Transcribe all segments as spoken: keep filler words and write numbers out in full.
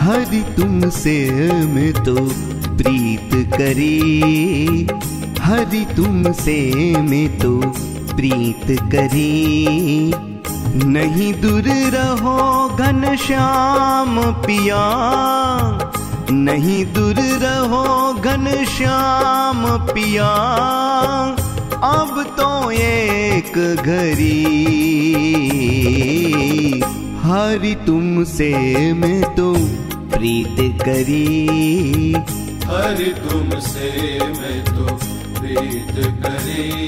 हरि तुमसे मैं तो प्रीत करी, हरि तुमसे मैं तो प्रीत करी। नहीं दूर रहो घनश्याम पिया, नहीं दूर रहो घनश्याम पिया, अब तो एक घड़ी। हरि तुमसे मैं तो प्रीत करी, हरि तुमसे मैं तो प्रीत करी।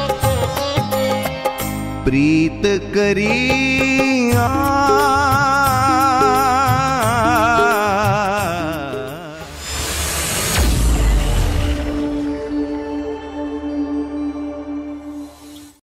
प्रीत करी आ